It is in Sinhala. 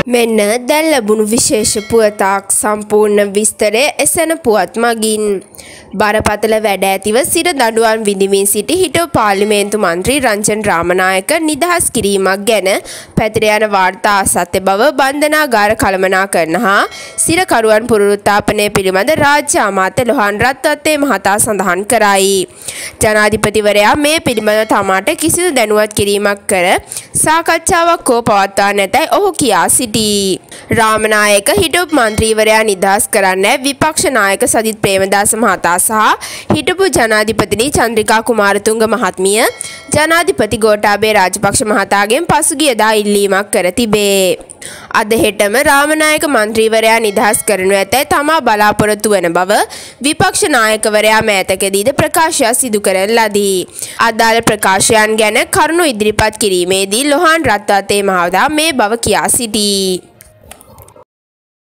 මෙන්න දැන් ලැබුණු විශේෂ පුවතක් සම්පූර්ණ විස්තරය එසැන පුවත් මගින් බරපතල වැඩ ඇතිව සිර දඬුවම් විඳිමින් සිටි හිටපු පාර්ලිමේන්තු මන්ත්‍රී රංජන් රාමනායක නිදහස් කිරීමක් ගැන පැතිර යන වාර්තා අසත්‍ය බව බන්ධනාගාර කළමනාකරන හා සිරකරුවන් පුනරුත්ථාපනය පිළිබඳ රාජ්‍ය අමාත්‍ය ලොහාන් රත්වත්තේ මහතා සඳහන් කරයි. ජනාධිපතිවරයා මේ පිළිබඳව තමාට කිසිදු දැනුවත් කිරීමක් කර සාකච්ඡාවක් හෝ පවත්වා නැතැයි ඔහු කියා සිටී. රාමනායක හිටපු මන්ත්‍රීවරයා නිදහස් කරන්න විපක්ෂ නායක සජිත් ප්‍රේමදාස මහතා සහ හිටපු ජනාධිපතිනි චන්ද්‍රිකා කුමාරතුංග මහත්මිය ජනාධිපති ගෝඨාභය රාජපක්ෂ මහතාගෙන් පසුගියදා ඉල්ලීමක් කර තිබේ. අද හෙටම රාමනායක මන්ත්‍රීවරයා නිදහස් කරනු ඇතැයි තමා බලාපොරොත්තු වන බව විපක්ෂ නායකවරයා මෑතකදීද ප්‍රකාශයක් සිදු කරන ලදී. අදාළ ප්‍රකාශයන් ගැන කරුණු ඉදිරිපත් කිරීමේදී ලොහාන් රත්වත්තේ මහතා මේ බව කියා සිටී.